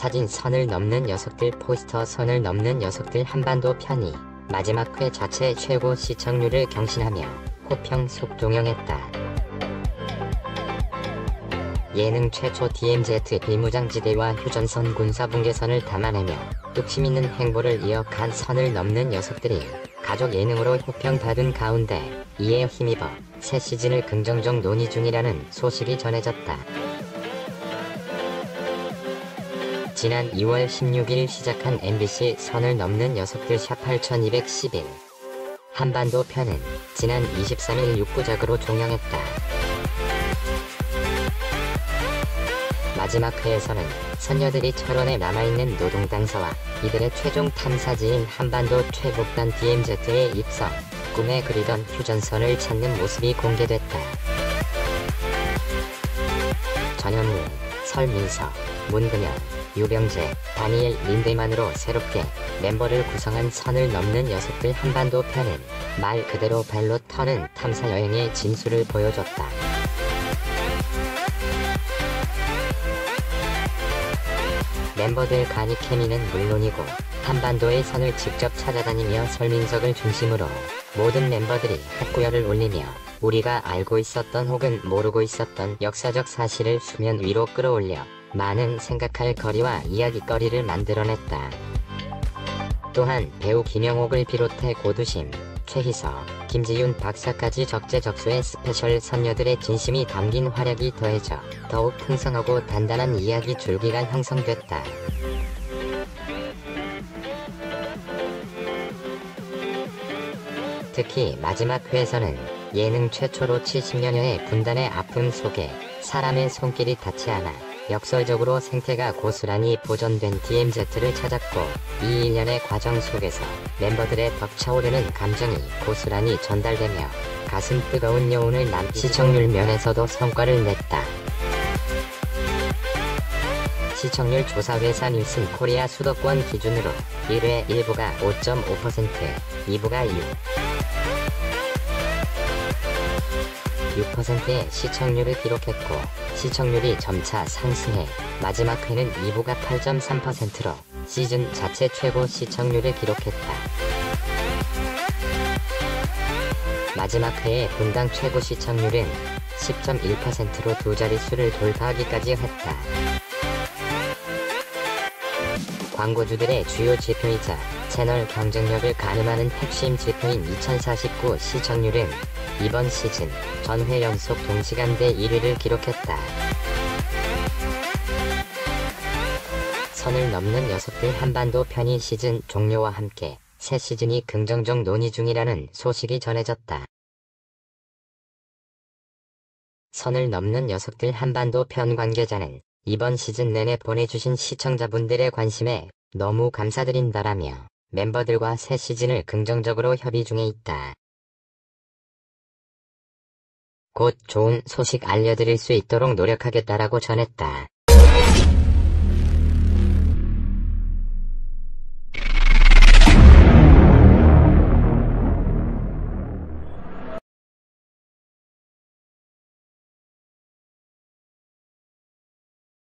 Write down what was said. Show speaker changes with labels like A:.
A: 사진 선을 넘는 녀석들 포스터 선을 넘는 녀석들 한반도 편이 마지막 회 자체 최고 시청률을 경신하며 호평 속동영했다. 예능 최초 DMZ 비무장지대와 휴전선 군사분계선을 담아내며 뚝심 있는 행보를 이어간 선을 넘는 녀석들이 가족 예능으로 호평받은 가운데 이에 힘입어 새 시즌을 긍정적 논의 중이라는 소식이 전해졌다. 지난 2월 16일 시작한 MBC 선을 넘는 녀석들 샵 8211 한반도 편은 지난 23일 6부작으로 종영했다. 마지막 회에서는 선녀들이 철원에 남아있는 노동당사와 이들의 최종 탐사지인 한반도 최북단 DMZ에 입성, 꿈에 그리던 휴전선을 찾는 모습이 공개됐다. 전현무, 설민석, 문근영, 유병재, 다니엘 린데만으로 새롭게 멤버를 구성한 선을 넘는 녀석들 한반도 편은 말 그대로 발로 터는 탐사 여행의 진수를 보여줬다. 멤버들 간이 케미는 물론이고 한반도의 선을 직접 찾아다니며 설민석을 중심으로 모든 멤버들이 핫구열을 올리며 우리가 알고 있었던 혹은 모르고 있었던 역사적 사실을 수면 위로 끌어올려 많은 생각할 거리와 이야기거리를 만들어냈다. 또한 배우 김영옥을 비롯해 고두심, 최희석, 김지윤 박사까지 적재적소의 스페셜 선녀들의 진심이 담긴 활약이 더해져 더욱 풍성하고 단단한 이야기 줄기가 형성됐다. 특히 마지막 회에서는 예능 최초로 70년여의 분단의 아픔 속에 사람의 손길이 닿지 않아 역설적으로 생태가 고스란히 보존된 DMZ를 찾았고 이 일련의 과정 속에서 멤버들의 벅차오르는 감정이 고스란히 전달되며 가슴 뜨거운 여운을 시청률 면에서도 성과를 냈다. 시청률 조사 회사 닐슨 코리아 수도권 기준으로 1회 1부가 5.5%, 2부가 6%의 시청률을 기록했고 시청률이 점차 상승해 마지막 회는 2부가 8.3%로 시즌 자체 최고 시청률을 기록했다. 마지막 회의 분당 최고 시청률은 10.1%로 두 자릿수를 돌파하기까지 했다. 광고주들의 주요 지표이자 채널 경쟁력을 가늠하는 핵심 지표인 2049 시청률은 이번 시즌 전회 연속 동시간대 1위를 기록했다. 선을 넘는 녀석들 한반도 편이 시즌 종료와 함께 새 시즌이 긍정적 논의 중이라는 소식이 전해졌다. 선을 넘는 녀석들 한반도 편 관계자는 이번 시즌 내내 보내주신 시청자분들의 관심에 너무 감사드린다라며 멤버들과 새 시즌을 긍정적으로 협의 중에 있다. 곧 좋은 소식 알려드릴 수 있도록 노력하겠다라고 전했다.